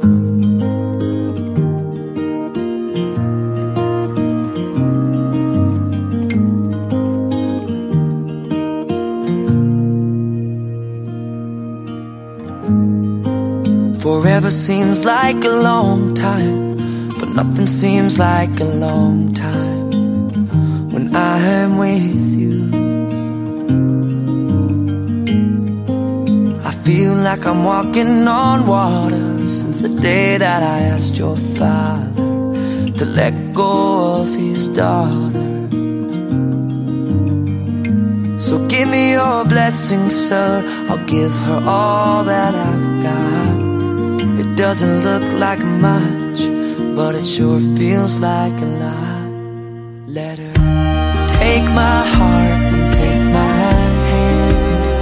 Forever seems like a long time, but nothing seems like a long time when I am with you. I feel like I'm walking on water since the day that I asked your father to let go of his daughter. So give me your blessing, sir, I'll give her all that I've got. It doesn't look like much, but it sure feels like a lot. Let her take my heart and take my hand.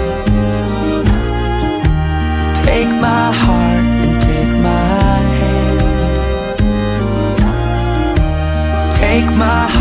Take my heart and take my hand. Take my heart